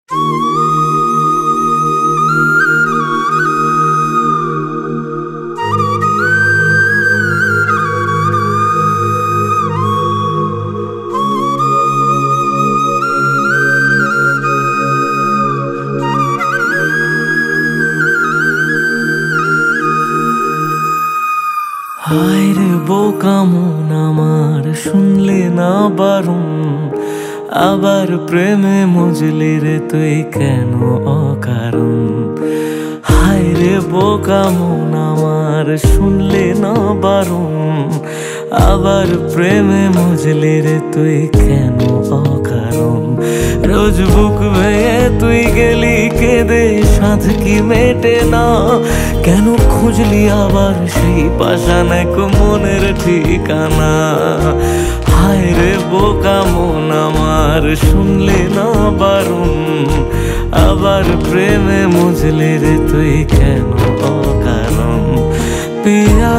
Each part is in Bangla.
হায় রে বোকা মন আমার, শুনলে না বারণ, আবার প্রেমে মজলি রে তুই কেন অকারণ। হায় রে বোকা মন আমার, শুনলে না বারণ, আবার প্রেমে মজলি রে তুই কেন অকারণ। রোজ বুক ভেঙে তুই গেলি কেঁদে, সাধ কি মেটে না, কেন খুঁজলি আবার সেই পাষাণ এক মনের ঠিকানা। হায় রে বোকা মন আমার, শুনলে না বারণ, আবার প্রেমে মজলি রে তুই কেন অকারণ। পিয়া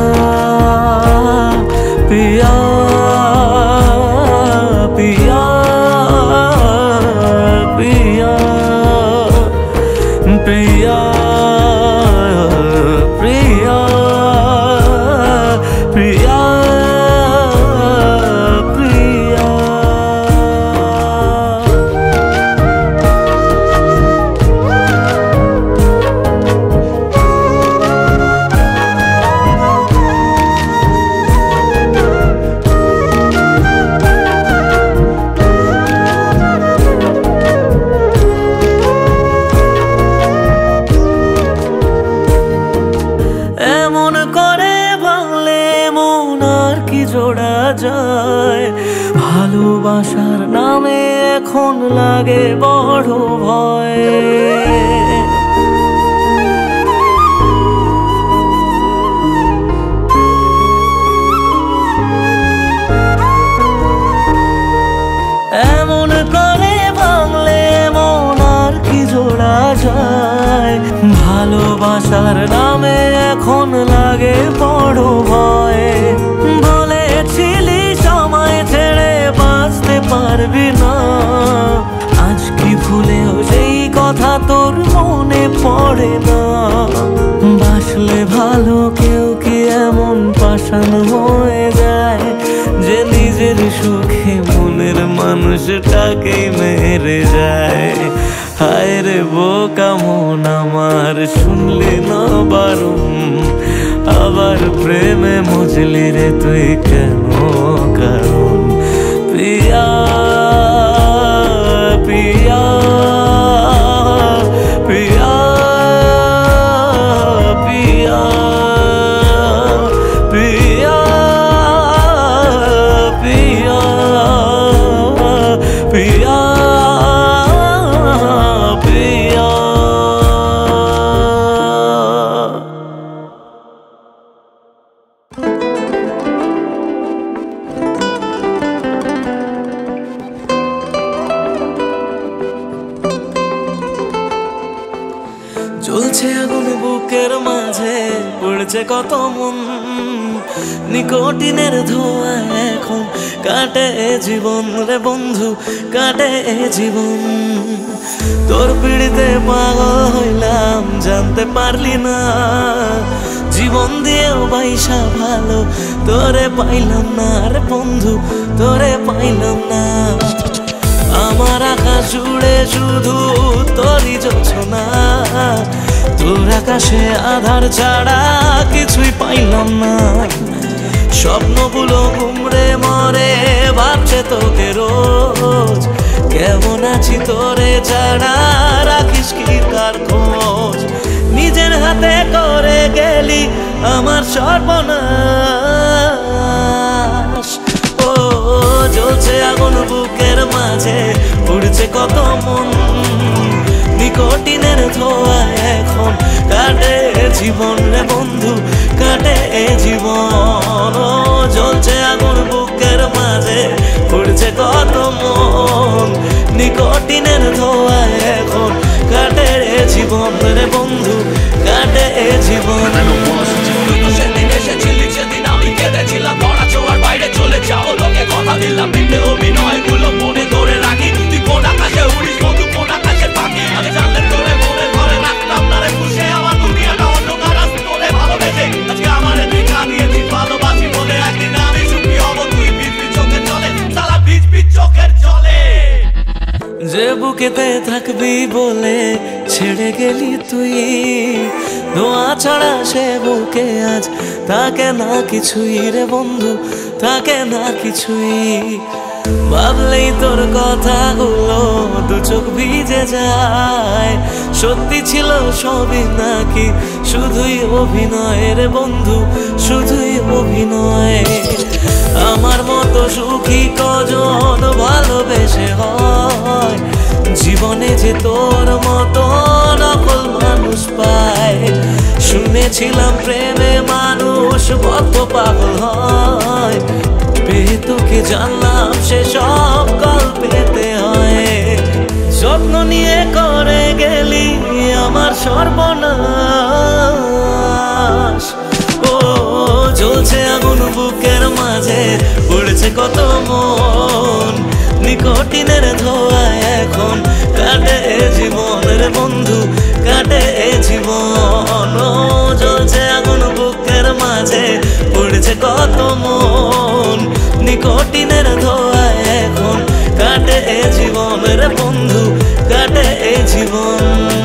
পিয়া পিয়া পিয়া পিয়া প্রিয়া প্রিয়া প্রিয়া। এমন করে ভাঙলে মন আর কি জোড়া যায়, ভালোবাসার নামে এখন লাগে বড় ভয়। এমন করে ভাঙলে মন আর কি জোড়া যায়, ভালোবাসার নামে এখন লাগে বড় ভয়। বলেছিলি সময় ছেড়ে বাঁচতে পারবি না, আজ কি ভুলেও সেই কথা তোর মনে পড়ে না। বাসলে ভালো কেউ কি এমন পাষাণ হয়ে যায়, যে নিজের সুখে মনের মানুষটাকেই মেরে যায়। হায় রে বোকা মন আমার, শুনলে না বারণ, আবার প্রেমে মজলি রে তুই কেন কারণ। পিয়া পিয়া পিয়া পিয়া পিয়া পিয়া পিয়া পিয়া। জ্বলছে আগুন বুকের মাঝে, পড়ছে কত মন, নিকোটিনের ধোঁয়া এখন কাটে জীবন রে বন্ধু, কাটে জীবন। তোর পিড়িতে পাগল হইলাম, জানতে পারলি না, জীবন দিয়েও বাইসা ভালো তোরে পাইলাম না রে বন্ধু, তোরে পাইলাম না। আমার আকাশ জুড়ে শুধু তোরই জোছনা, তোর আকাশে আধার ছাড়া কিছুই পাইলাম না। স্বপ্নগুলো ঘুমড়ে মরে ভাবছে তোকে রোজ, কেমন আছি তোরে ছাড়া রাখিস কি তার খোঁজ। নিজের হাতে করে গেলি আমার সর্বনাশ। ও জ্বলছে আগুন বুকের মাঝে, উড়ছে কত মন, নিকোটিনের ধোঁয়া এখন কাটে জীবন রে বন্ধু, কাটে জীবন। ও জ্বলছে আগুন বুকের মাঝে, উড়ছে কত মন, নিকোটিনের ধোঁয়া এখন কাটে জীবন রে বন্ধু, কাটে জীবন। সেদিন এসেছিলি সেদিন আমি কেঁদেছিলাম, ধরা ছোঁয়ার বাইরে চলে যাও, তোকে কথা দিলাম মিটে অভিনয় গুলো মনে ধরে রাখি। তুই কোন আকাশে উড়িস বন্ধু, কোন আকাশে পাখি, থাকবি বলে ছেড়ে গেলি তুই, দোয়া ছাড়া সে বুকে আজ থাকে না কিছুই রে বন্ধু, থাকে না কিছুই। ভাবলেই তোর কথাগুলো দু চোখ ভিজে যায়, সত্যি ছিল সবই নাকি শুধুই অভিনয় রে বন্ধু, শুধুই অভিনয়। আমার মতো সুখী কজন ভালোবেসে হয়, জীবনে যে তোর মতো নকল মানুষ পায়। শুনেছিলাম প্রেমে মানুষ কত পাগল হয়, পেয়ে তোকে জানলাম সে সব গল্পেতে হয়। যত্ন নিয়ে করে গেলি আমার সর্বনাশ, ও জ্বলছে আগুন বুকের মাঝে, পড়েছে কত মন, নিকটিনের ধোঁয়ায় এখন কাটে জীবন রে বন্ধু, কাটে জীবন। ও জ্বলছে আগুন বুকের মাঝে, পড়েছে কত মন, নিকটিনের ধোঁয়ায় এখন কাটে জীবন রে বন্ধু, কাটে জীবন।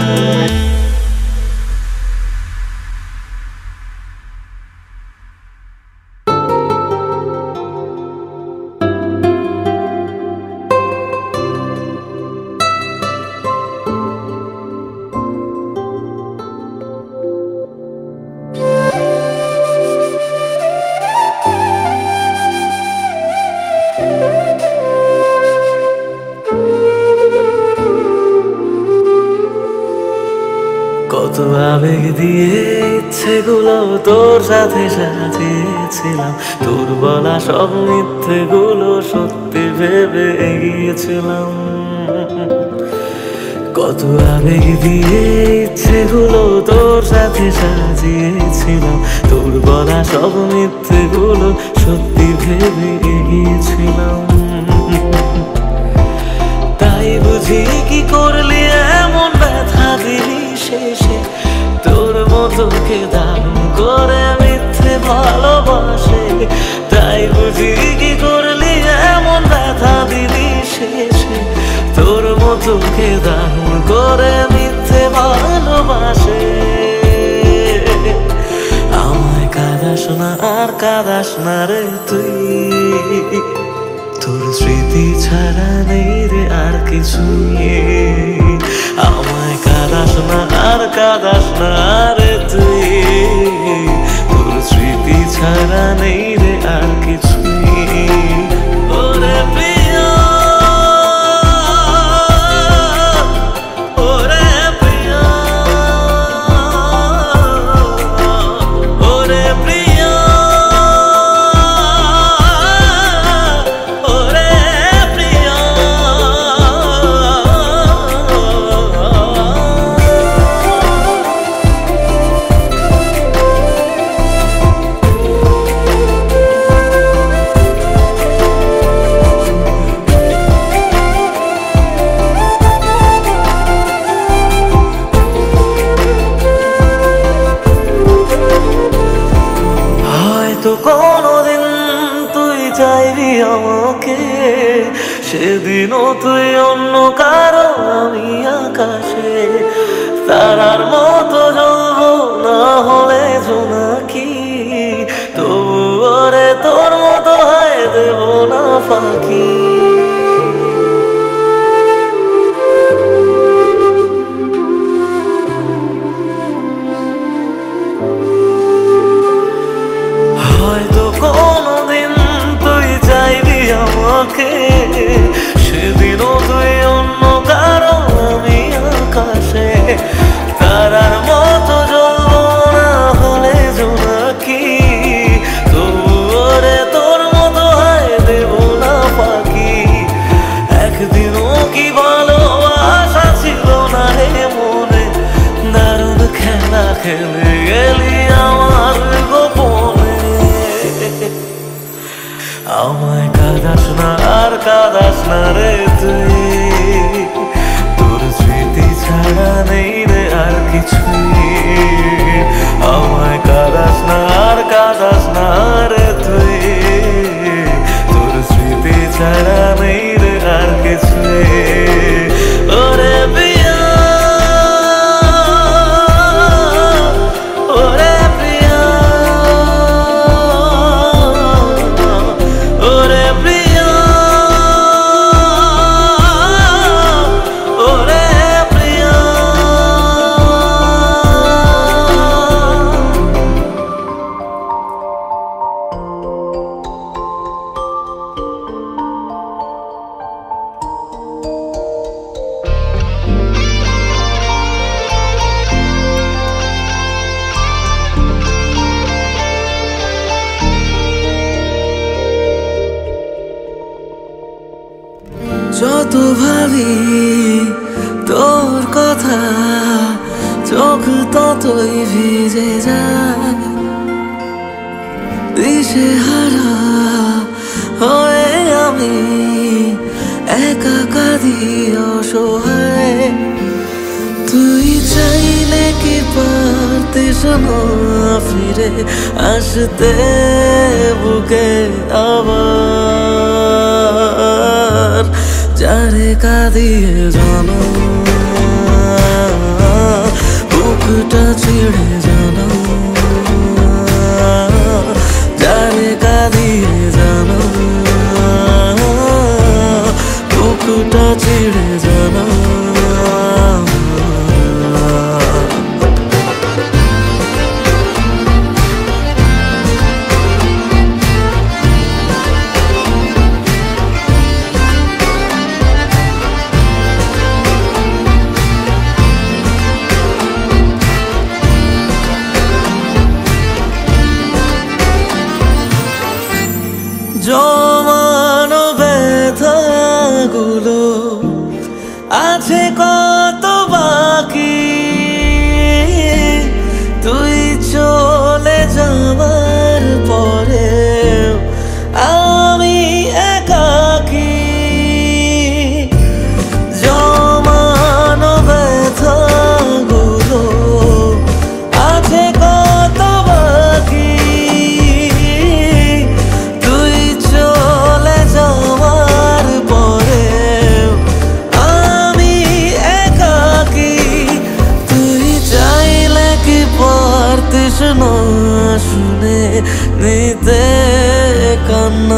কত আবেগ দিয়ে ইচ্ছেগুলো তোর সাথে সাজিয়েছিলাম, তোর বলা সব মিথ্যেগুলো সত্যি ভেবে এগিয়েছিলাম। কত আবেগ দিয়ে ইচ্ছেগুলো তোর সাথে সাজিয়েছিলাম, তোর বলা সব মিথ্যেগুলো সত্যি ভেবে এগিয়েছিলাম। তাই বুঝি কি করলি এমন ব্যথা দিলি শেষে, তোর মতোকে দারুণ করে মিথ্যে ভালোবাসে। তাই বুঝি কি করলি এমন ব্যথা দিলি শেষে, তোর মতোকে দারুণ করে মিথ্যে ভালোবাসে। আমায় কাঁদাস না আর কাঁদাস না রে তুই, তোর স্মৃতি ছাড়া নেই রে আর কিছুই। আমায় কাঁদাস না আর কাঁদাস না রে তুই, তোর স্মৃতি ছাড়া নেই রে আর কিছুই। ওরে প্রিয়, ওরে প্রিয়, ওরে প্রিয়, ওরে প্রিয়। হয়তো কোনোদিন তুই চাইবি আমাকে, সেদিনও তুই অন্য কারো আমি আকাশে। তারার মতো জ্বলবো না হলে জোনাকি, তবু ওরে তোর মতো হয় দেব না ফাঁকি। হয়তো কোনোদিন তুই চাইবি আমাকে, সেদিনও তুই অন্য কারো আমি আকাশে। তারার মতো জ্বলবো না হলে জোনাকি, তবু ওরে তোর মতো হয় দেব না ফাঁকি। ভাবি তোর কথা, চোখ ততই ভিজে যায়। দিশেহারা হয়ে আমি একা কাঁদি অসহায়। তুই চাইলে কি পারতিস না ফিরে আসতে বুকে আবার? যারে কাঁদিয়ে জানো বুকটা ছিঁড়ে জানো, যারে কাঁদিয়ে জানো বুকটা ছিঁড়ে জানো। জমানো ব্যথাগুলো আছে কত বাকি, তুই চলে যাবার পরে আমি একাকী। জমানো ব্যথাগুলো আছে কত বাকি, শুনে নিতে কান্না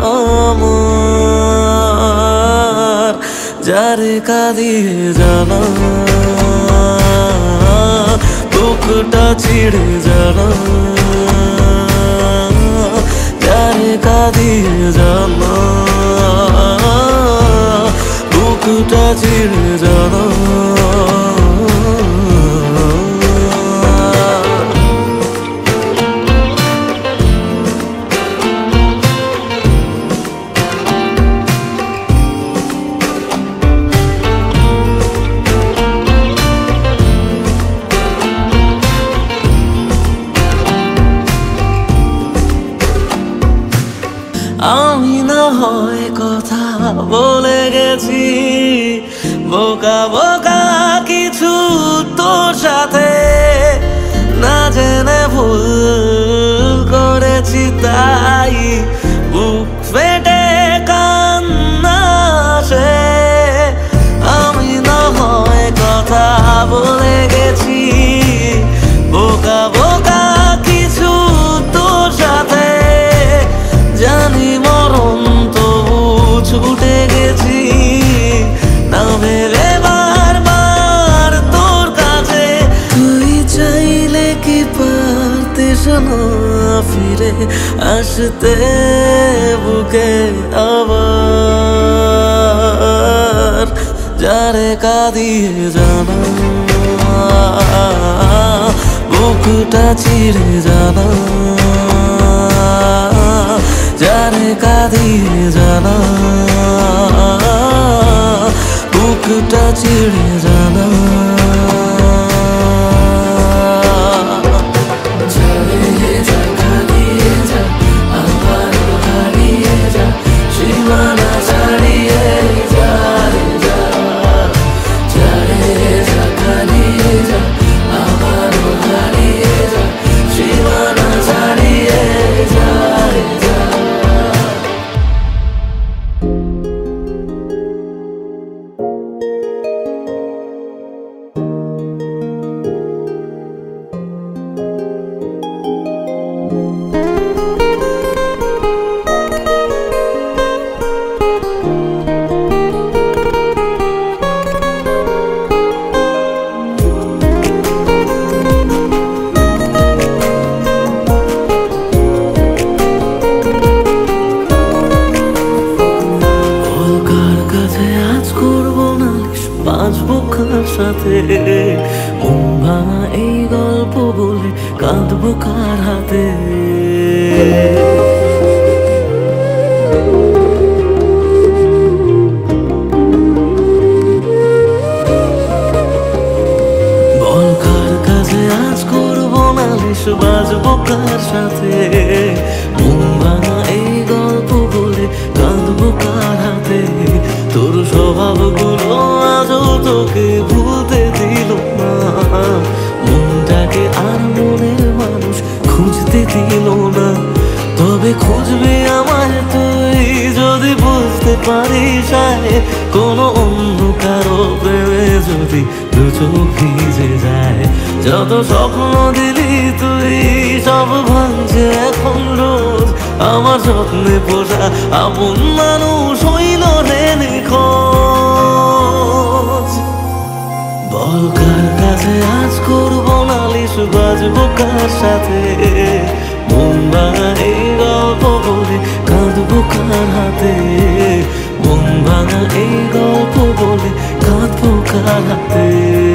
আমার। যারে কাঁদিয়ে জানা বুকটা ছিঁড়ে জানা, যারে কাঁদিয়ে জানা বুকটা ছিঁড়ে জানা। আমি না হয় কথা বলে গেছি বোকা বোকা কিছু তোর সাথে, না জেনে ভুল করেছি তাই বুক ফেটে কান্না আসে। আমি না হয় কথা বলে গেছি বোকা বোকা কিছু তোর সাথে, জানি মরণ তবু ছুটে গেছি না ভেবে বারবার তোর কাছে। তুই চাইলে কি পারতিস না ফিরে আসতে বুকে আবার? যারে কাঁদিয়ে জানা বুকটা ছিঁড়ে জানা, যারে কাঁদিয়ে জানা বুকটা ছিঁড়ে জানা। সীমানা ছাড়িয়ে যা রে যা, যারে যা কাঁদিয়ে যা আবারও হারিয়ে যা, সীমানা ছাড়িয়ে যা রে যা। বাঁচবো কার সাথে, মন ভাঙা এই গল্প বলে কাঁদবো কার হাতে? বাজবো কার সাথে? মন ভাঙা এই গল্প বলে কাঁদবো কার হাতে? তোর স্বভাবগুলো আজও তোকে ভুলতে দিল না, মনটাকে আর মনের মানুষ খুঁজতে দিল না। তবে খুঁজবে আমায় তুই যদি বুঝতে পারিস কোনো অন্য কারো প্রেমে যদি দু চোখ ভিজে যায়। যত স্বপ্ন দিলি তুই সব ভাঙছে এখন রোজ, আমার স্বপ্নে পোষা আপন মানুষ হইল রে নিখোঁজ। বল কার কাছে আজ করবো নালিশ, বাজবো কার সাথে? মন ভাঙা এই গল্প বলে কাঁদবো কার হাতে? মন ভাঙা এই গল্প বলে কাঁদবো কার হাতে?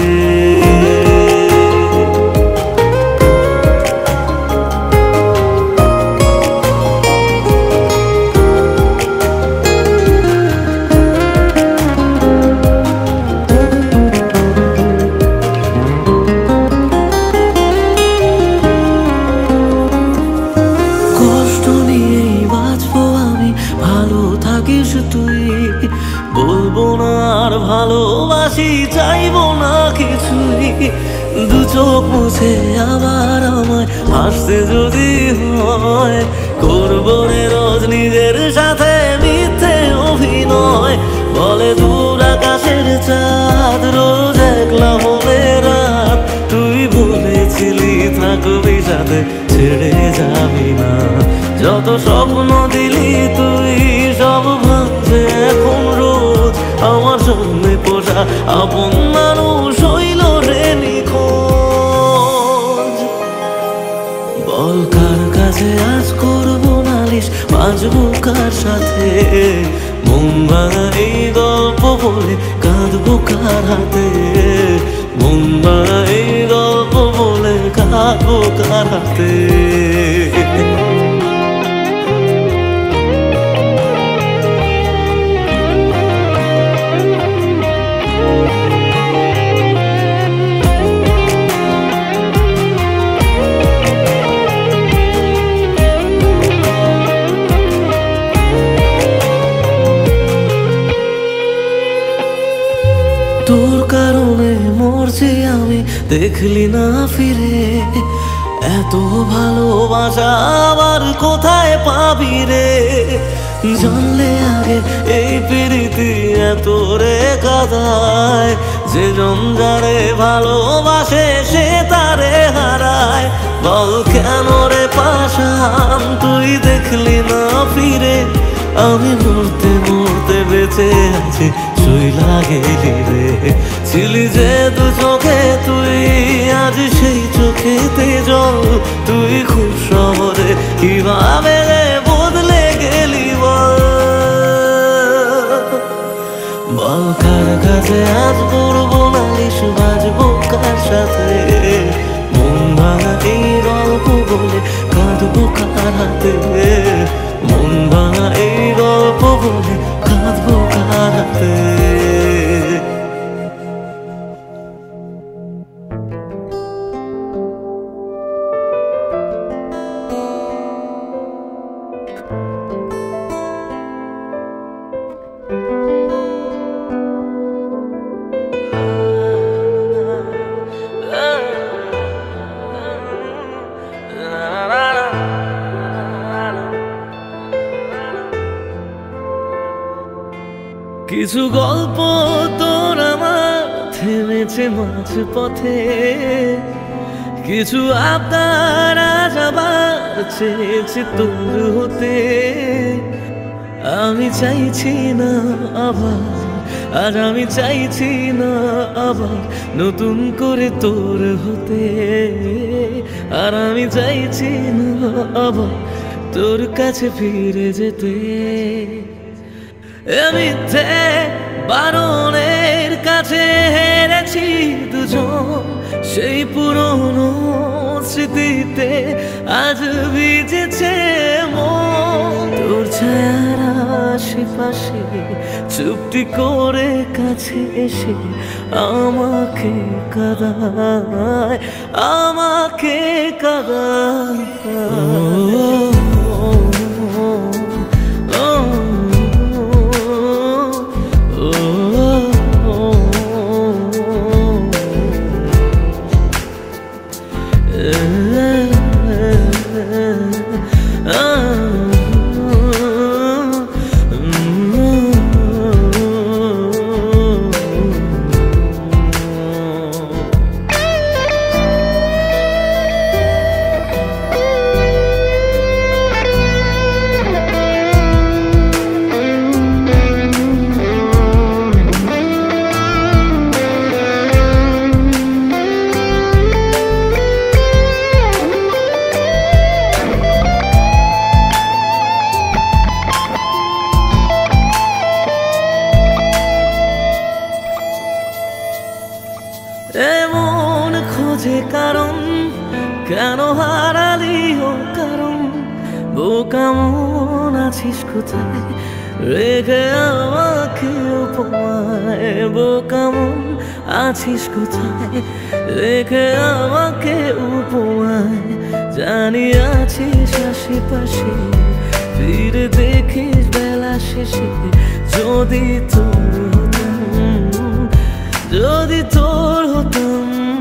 তুই বলবো না আর ভালোবাসি, চাইবো না কিছুই। দু চোখ মুছে আবার আমায় হাসতে যদি হয়, করবো রে রোজ নিজের সাথে মিথ্যে অভিনয়। বলে দূর আকাশের চাঁদ রোজ একলা মনে রাত, তুই বলেছিলি থাকবি সাথে ছেড়ে যাবি না। যত স্বপ্ন দিলি তুই সব ভাঙছে এখন রোজ, আমার সামনে পোষা আপন মানুষ হইল রে নিখোঁজ। বল কার কাছে আজ করবো নালিশ, বাজবো কার সাথে? মন ভাঙা এই গল্প বলে কাঁদবো কার হাতে? মন ভাঙা এই গল্প বলে কাঁদবো কার হাতে? তোর কারণে মরছি আমি, দেখলি না ফিরে? এত ভালোবাসা আবার কোথায় পাবি রে? জানলে আগে এই প্রীতি এত রে কাদায়, যে জন যারে ভালোবাসে সে তারে হারায়। বল কেন রে পাশান তুই দেখলি না ফিরে? আমি মরতে মরতে বেঁচে আছি, চইলা গেলি রে। ছিলি যে দু চোখে তুই আজ সেই চোখেতে জল, তুই খুব শহরে কিভাবে রে বদলে গেলি বল? বল কার কাছে আজ করবো নালিশ, বাজবো কার সাথে? মন ভাঙা এই গল্প বলে কাঁদবো কার হাতে? মন ভাঙা এই গল্প বলে কাঁদবো কার হাতে? কিছু গল্প তোর আমার থেমেছে মাঝ পথে, কিছু আবদার আজ আবার চেয়েছে তোর হতে। আমি চাইছি না আবার, আর আমি চাইছি না আবার নতুন করে তোর হতে। আর আমি চাইছি না আবার তোর কাছে ফিরে যেতে। মিথ্যে বারণের কাছে হেরেছি দুজন, সেই পুরনো স্মৃতিতে আজ ভিজেছে মন। তোর ছায়ার আশেপাশে চুপটি করে কাছে এসে আমাকে কাঁদায়, আমাকে কাঁদায়। এমন খোঁজে কারণ কেন হারালি ও কারণ, বোকা মন আছিস কোথায় রেখে আমাকে উপমায়, বোকা মন আছিস কোথায় রেখে আমাকে উপমায়। জানি আছিস আশেপাশে ফিরে দেখিস বেলা শেষে, যদি তোর হতাম, যদি তোর হতাম।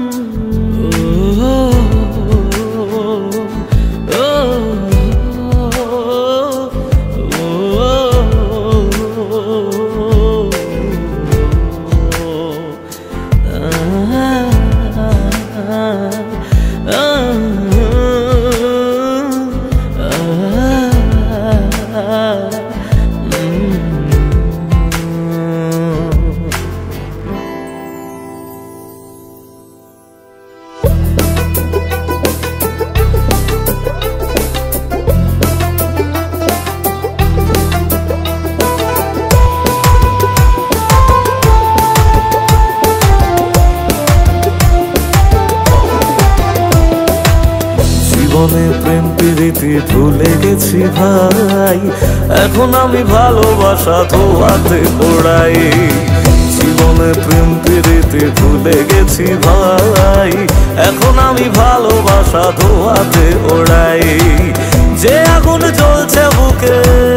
জীবনে প্রেম প্রীতি ভুলে গেছি ভাই, এখন আমি ভালোবাসা ধোয়াতে ওড়াই। জীবনে প্রেম প্রীতি ভুলে গেছি ভাই, এখন আমি ভালোবাসা ধোয়াতে ওড়াই। যে আগুন জ্বলছে বুকে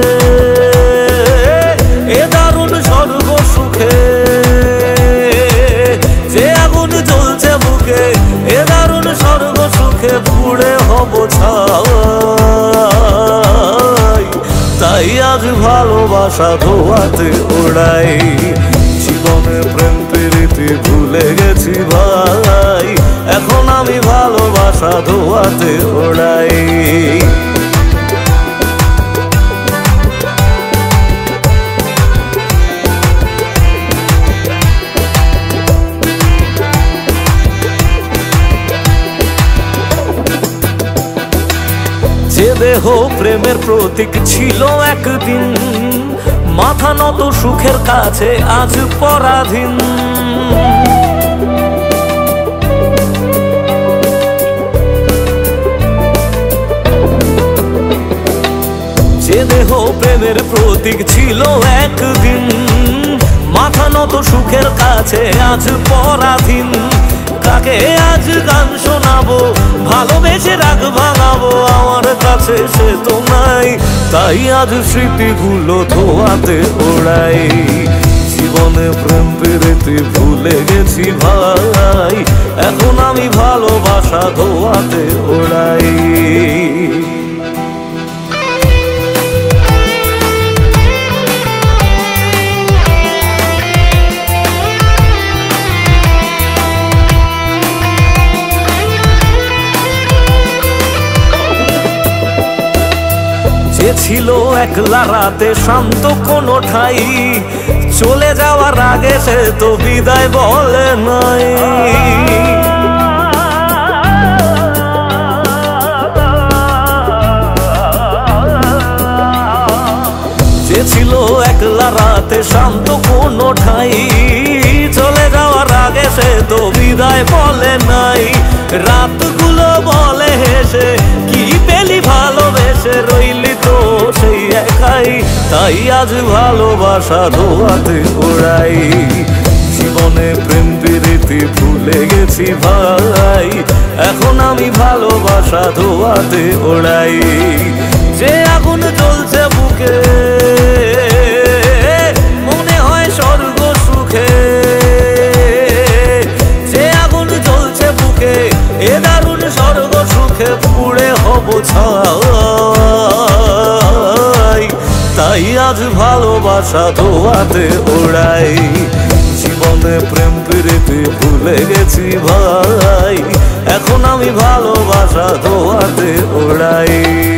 এ দারুণ স্বর্গ সুখে, যে আগুন জ্বলছে বুকে এ দারুণ স্বর্গ সুখে পুড়ে হব ছাই। তাই আজ ভালোবাসা ধোয়াতে ওড়াই। জীবনে প্রেম প্রীতি ভুলে গেছি ভাই, এখন আমি ভালোবাসা ধোয়াতে ওড়াই। যে দেহ প্রেমের প্রতীক ছিল একদিন, মাথা নত সুখের কাছে আজ পরাধীন। যে দেহ প্রেমের প্রতীক ছিল একদিন, মাথা নত সুখের কাছে আজ পরাধীন। কাকে আজ গান শোনাবো, ভালোবেসে রাগ ভাঙাবো, আমার কাছে সে তো নাই। তাই আজ স্মৃতিগুলো ধোয়াতে ওড়াই। জীবনে প্রেম প্রীতি ভুলে গেছি ভাই, এখন আমি ভালোবাসা ধোয়াতে ওড়াই। যে ছিল একলা রাতে শান্ত কোনো ঠাই, চলে যাওয়ার আগে সে তো বিদায় বলে নাই। যে ছিল একলা রাতে শান্ত কোনো ঠাই, চলে যাওয়ার আগে সে তো বিদায় বলে নাই। রাতগুলো বলে হেসে কি পেলি ভালোবেসে, রইলি তো সেই একা চাই, তাই আজ ভালোবাসা ধোয়াতে ওড়াই। জীবনে প্রেম প্রীতি ভুলে গেছি ভাই, এখন আমি ভালোবাসা ধোয়াতে ওড়াই। যে আগুন জ্বলছে বুকে মনে হয় স্বর্গ সুখে, যে আগুন জ্বলছে বুকে এ দারুণ স্বর্গ সুখে পুড়ে হব ছাই, তাই আজ ভালোবাসা ধোয়াতে ওড়াই। জীবনে প্রেম প্রীতি ভুলে গেছি ভাই, এখন আমি ভালোবাসা ধোয়াতে ওড়াই।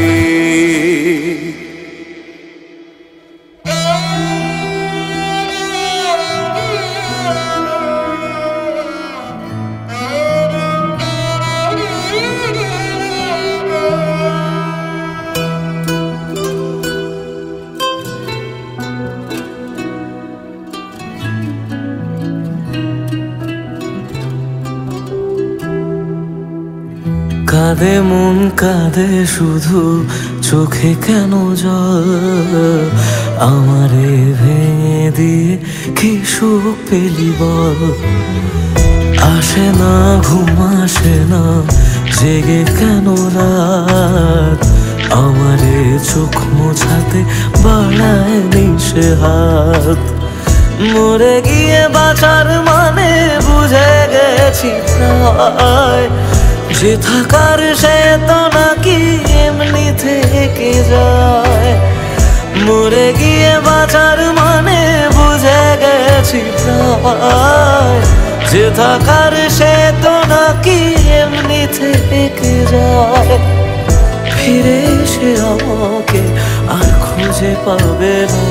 কাঁদে মন কাঁদে শুধু, চোখে কেন জল? আমারে ভেঙে দিয়ে কি সুখ পেলি বল? আসে না ঘুম আসে না, জেগে কেন রাত? আমারে চোখ মোছাতে বাড়ায় নিশে হাত। মরে গিয়ে বাঁচার মানে বুঝে গেছি প্রায়, যে থাকার সে তো নাকি এমনি থেকে যায়। মরে গিয়ে বাঁচার মানে বুঝে গেছি প্রায়, যে থাকার সে তো নাকি এমনি থেকে যায়। ফিরে এসে আমাকে আর খুঁজে পাবে না,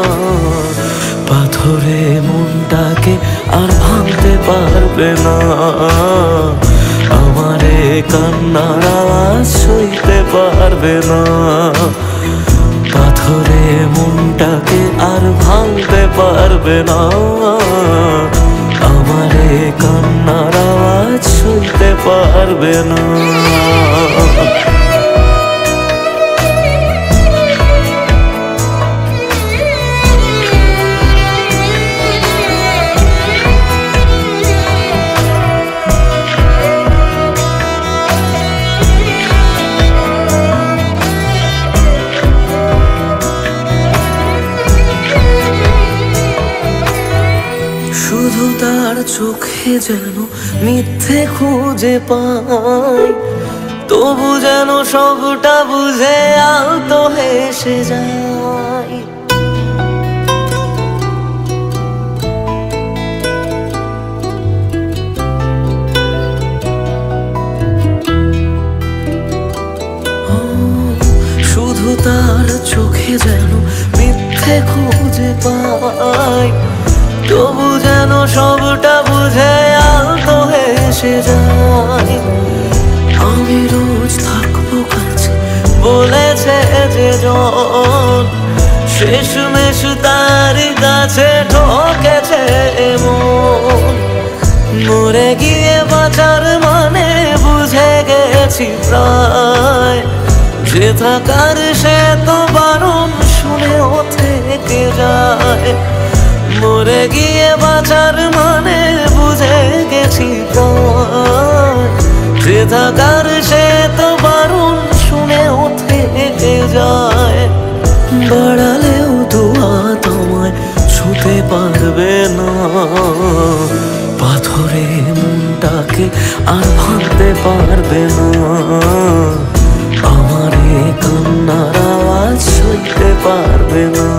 পাথরে মনটাকে আর ভাঙতে পারবে না। আমারে কান্নার আওয়াজ সইতে পারবে না, পাথরে মনটাকে আর ভাঙতে পারবে না। আমারে কান্নার আওয়াজ সইতে পারবে না। শুধু তার চোখে যেন মিথ্যে খুঁজে পাই, তবু যেন সবটা বুঝে আলতো হেসে যায়। শুধু তার চোখে যেন মিথ্যে খুঁজে পাই, তবু যেন সবটা বুঝে আলতো হেসে যায়। আমি রোজ থাকবো কাছে বলেছে যে জন, শেষমেশ তার কাছে ঠকেছে মন। মরে গিয়ে বাঁচার মানে বুঝে গেছি প্রায়, যে থাকার সে তো বারণ শুনেও থেকে যায়। মরে গিয়ে বাঁচার মানে বুঝে গেছি প্রায়, যে থাকার সে তো বারণ শুনেও থেকে যায়। বাড়ালেও দোয়া তোমায় ছুতে পারবে না, পাথরে মনটাকে আর ভাঙতে পারবে না। আমারে কান্নার আওয়াজ সইতে পারবে না,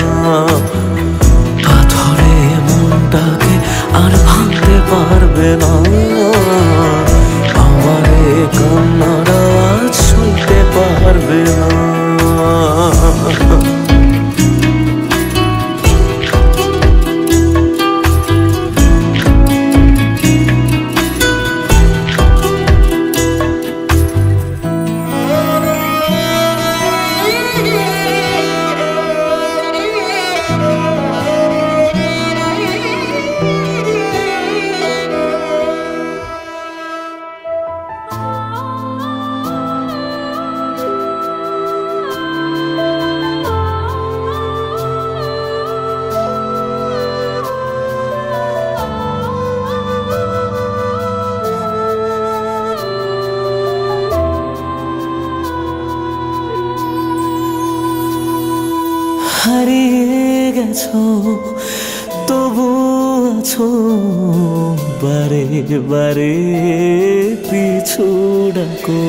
পাথরে মনটাকে আর ভাঙতে পারবে না। আমারে কান্নার আওয়াজ সইতে পারবে না। বারে পিছু ডাকো।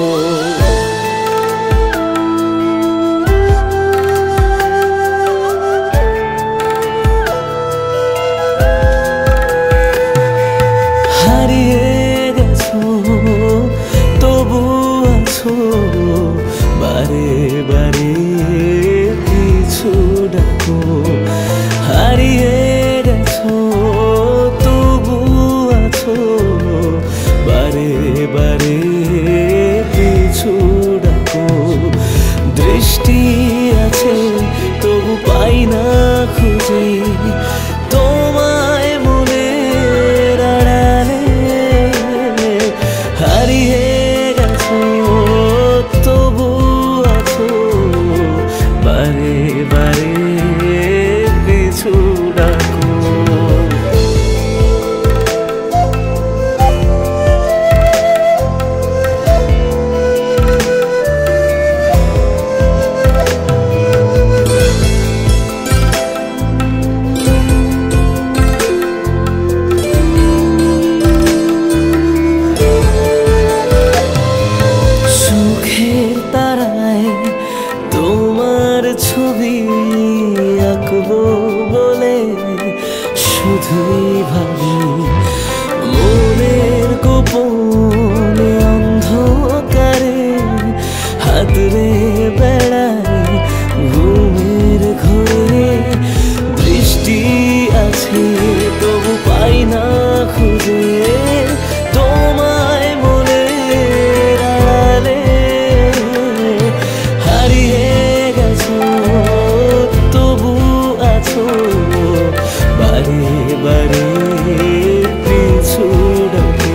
হারিয়ে গেছো তবু আছো বারে বারে পিছু ডাকো। হারিয়ে গেছো তবু আছো বারে বারে পিছু ডাকো। দৃষ্টি আছে তবু পাই না খুঁজে তোমায় মনের আড়ালে। হারিয়ে গেছো তবু আছো বারে বারে পিছু ডাকো। চোখের তারায় তোমার ছবি আঁকবো বলে শুধুই ভাবি। মনের গোপনে অন্ধকারে হাতরে বেড়াই ঘুমের ঘরে। দৃষ্টি আছে তবু পাই না খুঁজে তোমায় মনের আড়ালে। হারিয়ে গেছো তবু আছো বারে বারে পিছু ডাকো।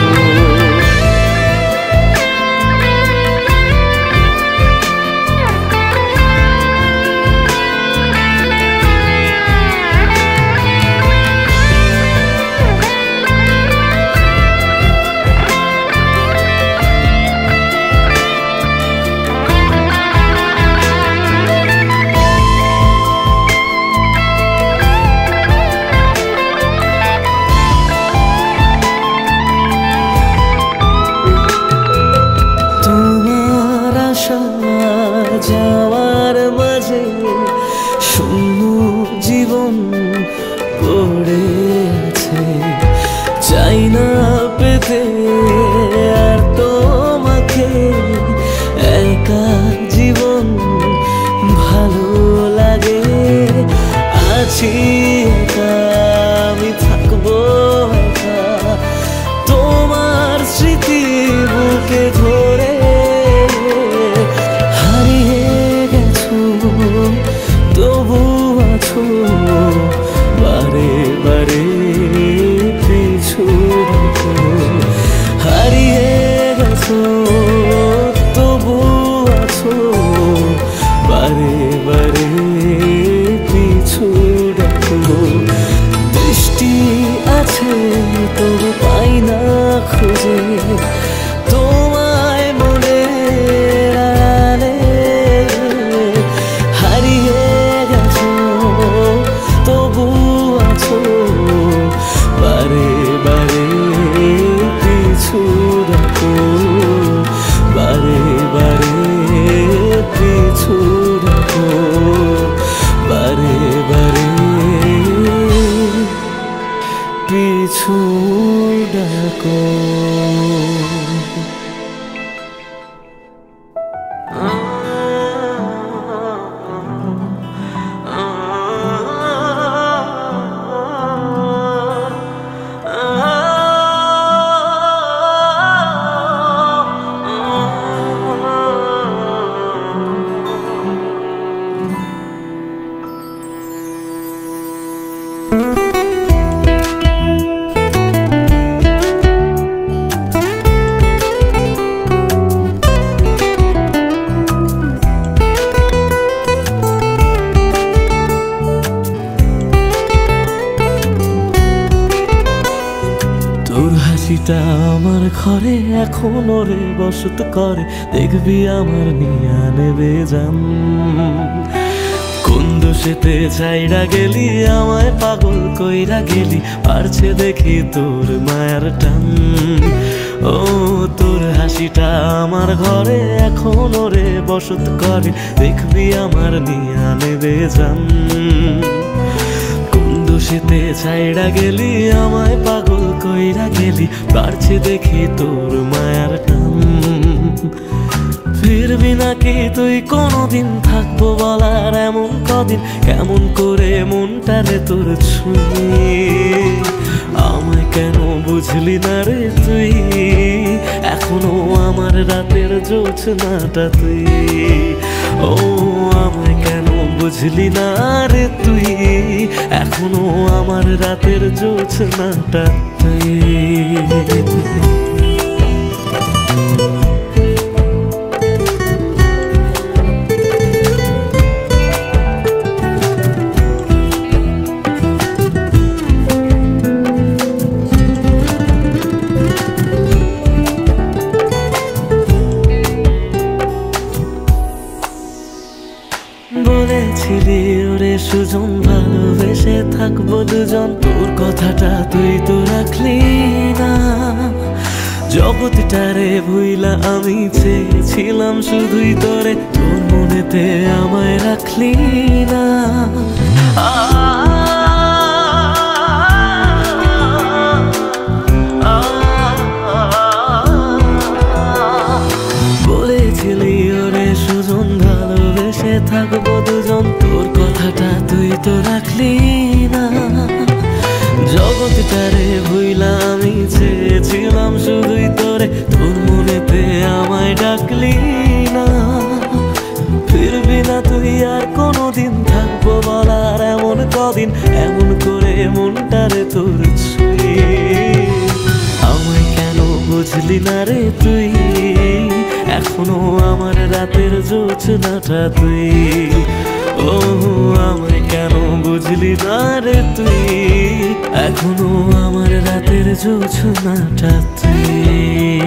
তোমার আসা যাওয়ার মাঝে শূন্য জীবন পড়ে আছে। চাই না পেতে আর তোমাকে একা জীবন ভালো লাগে। আছি একা আমি থাকবো একা তোমার স্মৃতি বুকে ধরে। হারিয়ে গেছো তবু আছো বারে বারে পিছু ডাকো। হারিয়ে গেছো তবু আছো বারে বারে পিছু ডাকো। দৃষ্টি আছে তবু পাই না খুঁজে তোমায় মনের আড়ালে। হারিয়ে গেছো তবু আছো বারে বারে পিছু ডাকো। বারে বারে পিছু ডাকো। বারে বারে পিছু ডাকো। হাসিটা আমার ঘরে এখনো রে বসত করে। দেখবি আমার নিয়া নেবে জান দোষেতে ছাইড়া গেলি আমায় পাগল কইরা গেলি পারছে দেখি তোর মায়ার টান ও তোর হাসিটা আমার ঘরে এখন ওরে বসত করে দেখবি আমার নিয়া নেবে জান কোন দোষেতে ছাইড়া গেলি আমায় পাগল কইরা গেলি পারছে দেখি তোর মায়ার টান ফিরবি নাকি তুই কোনদিন থাকবো বলার এমন কদিন কেমন করে মনটারে তোর ছুঁয়ে আমায় কেন বুঝলি না রে তুই এখনো আমার রাতের জোছনাটা তুই ও আমায় কেন বুঝলি না রে তুই এখনো আমার রাতের জোছনাটা তুই বলেছিলি ওরে সুজন ভালোবেসে থাকবো দুজন তোর কথাটা তুই তো রাখলি না জগৎটারে ভুইলা আমি চেয়েছিলাম শুধুই তোরে তোর মনেতে আমায় রাখলি না বলেছিলি ওরে সুজন ভালোবেসে থাকবো দুজন তোর কথাটা তুই তো রাখলি না জগৎটারে ভুইলা আমি চেয়েছিলাম শুধুই তোরে তোর মনেতে আমায় ডাকলি না ফিরবি না তুই আর কোনদিন থাকবো বলার এমন কদিন এমন করে মনটারে তোর ছুঁয়ে আমায় কেন বুঝলি না রে তুই এখনো আমার রাতের জোছনাটা তুই ও আমায় কেন বুঝলি না রে তুই এখনো আমার রাতের জোছনাটা তুই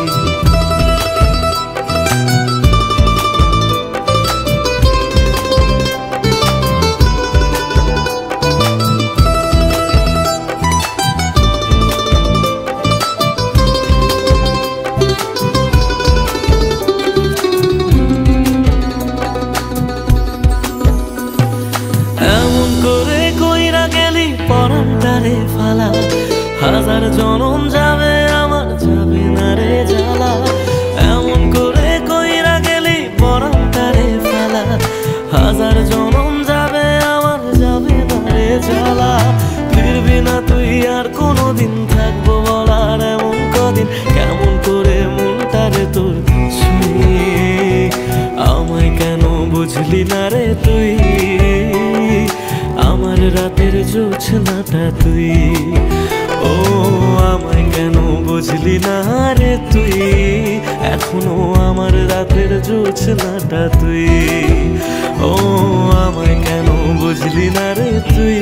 পরানটারে ফালা হাজার জনম যাবে আমার যাবে না রে জ্বালা এমন করে কইরা গেলি পরানটারে ফালা হাজার জনম যাবে আমার যাবে না রে জ্বালা ফিরবি না তুই আর কোনদিন থাকবো বলার এমন কদিন কেমন করে মনটারে তোর ছুঁয়ে আমায় কেন বুঝলি না রে তুই আমার রাতের জোছনাটা তুই ও আমায় কেন বুঝলি না রে তুই এখনো আমার রাতের জোছনাটা তুই ও আমায় কেন বুঝলি না রে তুই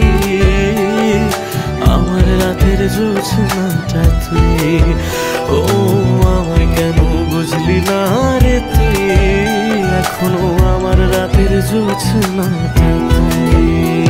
আমার রাতের জোছনাটা তুই ও আমায় কেন বুঝলি না রে তুই এখনো আমার রাতের জোছনাটা তুই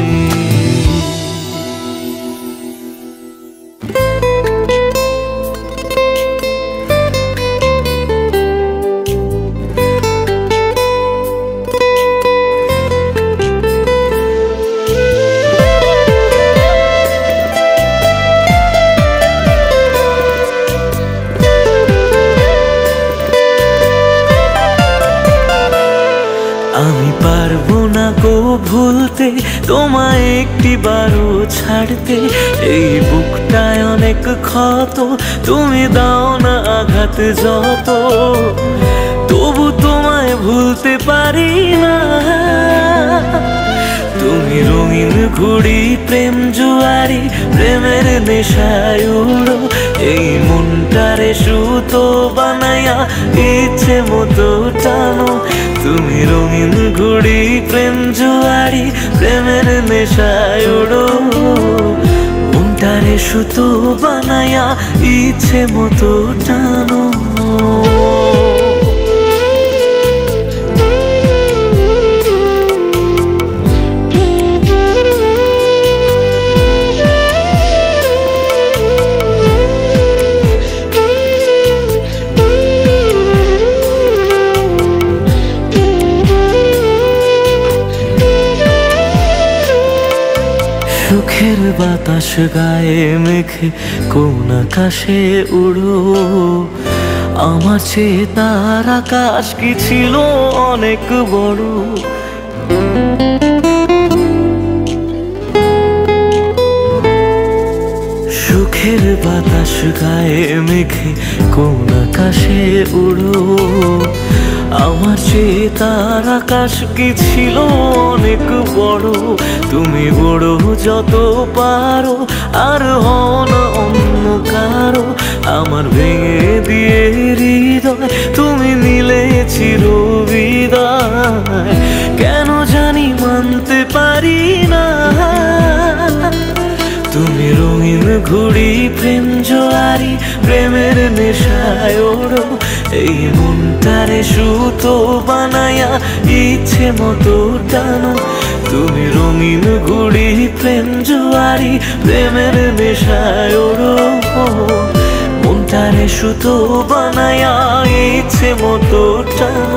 আমি পারবো না গো ভুলতে তোমায় একটিবারও ছাড়তে এই বুকটায় অনেক ক্ষত তুমি দাও না আঘাত যত তবু তোমায় ভুলতে পারি না তুমি রঙিন ঘুড়ি প্রেম জুয়ারি প্রেমের নেশায় উড়ো এই মনটারে সুতো বানায়া ইচ্ছে মতো টানো তুমি রঙিন ঘুড়ি প্রেম জুয়ারি প্রেমের নেশায় উড়ো মনটারে সুতো বানায়া ইচ্ছে মতো টানো সুখের বাতাস গায়ে মেখে কোন আকাশে উড়ো, আমার চেয়ে তার আকাশ কি ছিল অনেক বড়। সুখের বাতাস গায়ে মেখে কোন আকাশে উড়ো, আমার চেয়ে তার আকাশ কি ছিল অনেক বড়। তুমি বড় যত পারো আর হও না অন্য কারো, আমার ভেঙে দিয়ে হৃদয় তুমি নিলে চির বিদায়। কেন জানি মানতে পারি না, তুমি রঙিন ঘুড়ি প্রেম জোয়ারি প্রেমের নেশায় ওড়ো, এই মনটারে সুতো বানায়া ইচ্ছে মতো টানো। তুমি রঙিন ঘুড়ি প্রেম জোয়ারি প্রেমের নেশায় ওড়ো, মনটারে সুতো বানায়া ইচ্ছে মতো টানো।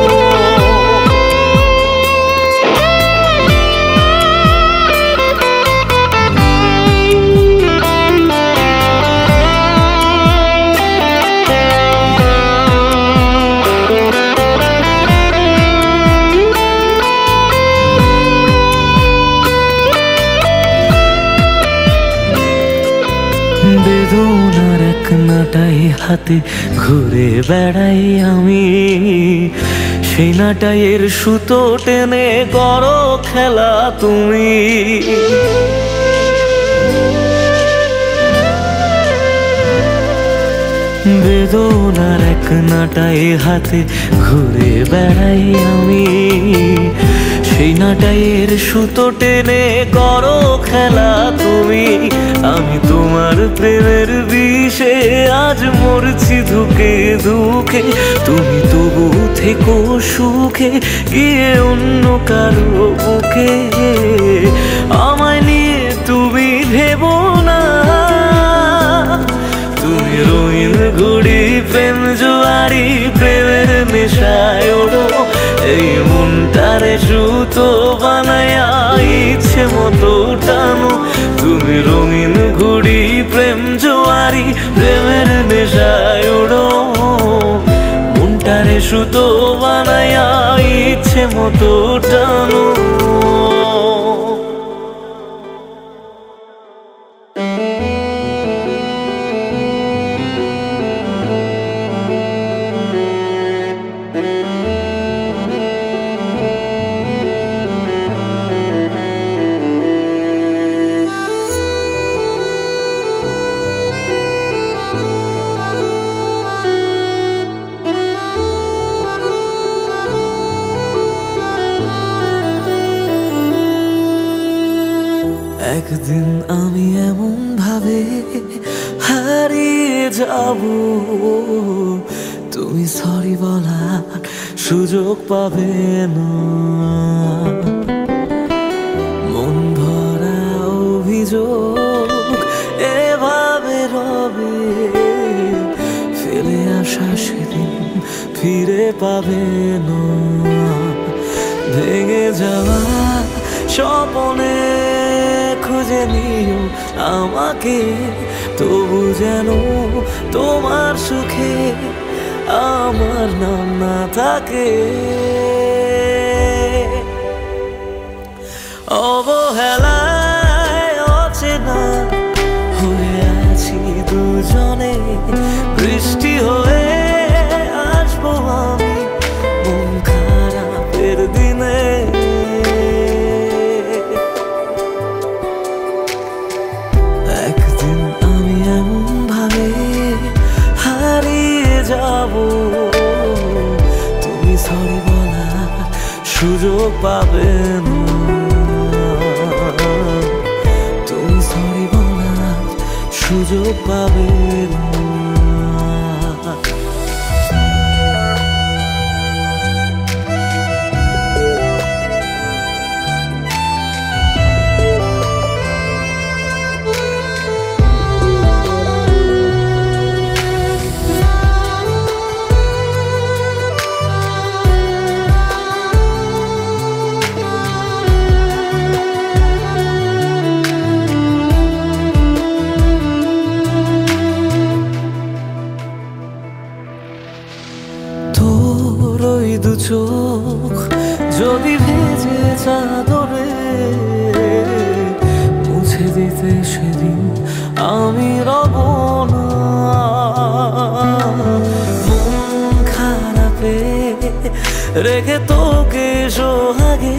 বেদনার এক নাটাই হাতে ঘুরে বেড়াই আমি, সেই নাটাইয়ের সুতো টেনে করো খেলা তুমি। বেদনার এক নাটাই হাতে ঘুরে বেড়াই আমি, সেই নাটাইয়ের সুতো টেনে করো খেলা তুমি। আমি তোমার প্রেমের বিষে আজ মরছি ধুকে ধুকে, তুমি তবু থেকো সুখে গিয়ে অন্য কারো বুকে। আমায় নিয়ে তুমি ভেবো না, তুমি রঙিন ঘুড়ি প্রেম জোয়ারি প্রেমের নেশায় ওড়ো, এই মনটারে সুতো বানায়া ইচ্ছে মতো টানো। তুমি রঙিন ঘুড়ি প্রেম জোয়ারি প্রেমের নেশায় ওড়ো, মনটারে সুতো বানায়া ইচ্ছে মতো টানো। একদিন আমি এমন ভাবে হারিয়ে যাব, তুমি সরি বলার সুযোগ পাবে না। মন ভরা অভিযোগ এভাবে রবে, ফেলে আসা সেদিন ফিরে পাবে না। ভেঙে যাওয়া স্বপ্নে খুঁজে নিও আমাকে, তবু যেন তোমার সুখে আমার নাম না থাকে। অবহেলায় অচেনা হয়ে আছি দুজনে, বৃষ্টি হয়ে আসবো আমি মন খারাপের দিনে। একদিন আমি এমন ভাবে হারিয়ে যাব, তুমি সরি বলার সুযোগ পাবে না। তুমি সরি বলার সুযোগ পাবে না। ওই দু চোখ যদি ভেজে চাদরে মুছে দিতে সেদিন আমি রব না। মন খারাপে রেখে তোকে সোহাগে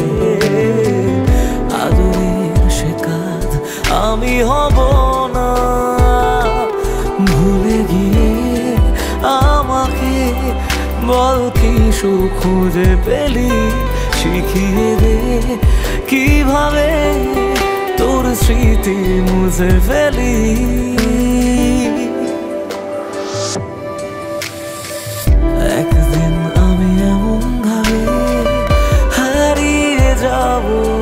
আদরের সে কাঁধ আমি হব না। ভুলে গিয়ে আমাকে বল কি সুখ খুঁজে পেলি, শিখিয়ে দে কিভাবে তোর স্মৃতি মুছে ফেলি। একদিন আমি এমন ভাবে হারিয়ে যাব,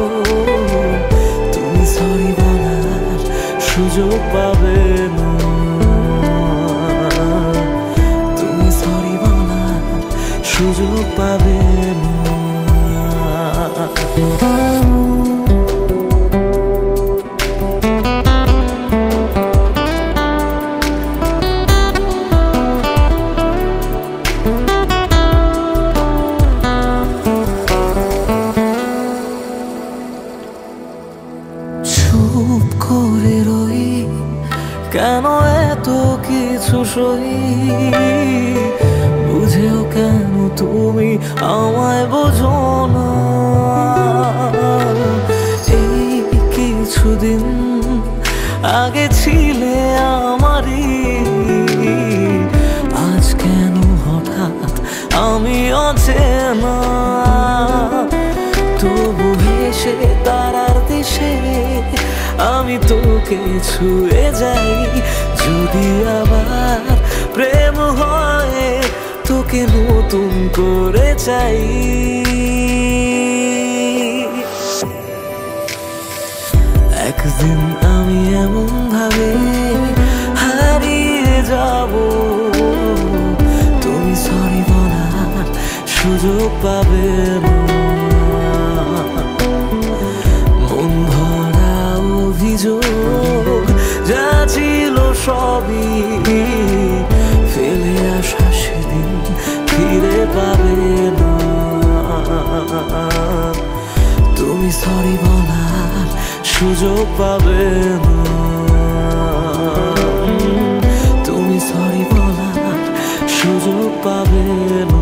তুমি সরি বলার সুযোগ পাবে না। তুমি সরি বলার সুযোগ পাবে না। চুপ করে রই কেন এত কিছু সই, বুঝেও কেন তুমি আমায় বোঝো না। এই কিছুদিন আগে ছিলে আমারই, আজ কেন হঠাৎ আমি অচেনা। তবু হেসে তারার দেশে আমি তোকে ছুঁয়ে যাই, যদি আবার প্রেম হয় তোকে নতুন করে চাই। একদিন আমি এমন ভাবে হারিয়ে যাব, তুমি সরি বলার সুযোগ পাবে না। মন ভরা অভিযোগ যা ছিল সবই ফেলে আসা সেদিন ফিরে পাবে না। তুমি সরি বলার সুযোগ পাবে না। তুমি সরি বলার সুযোগ পাবে না।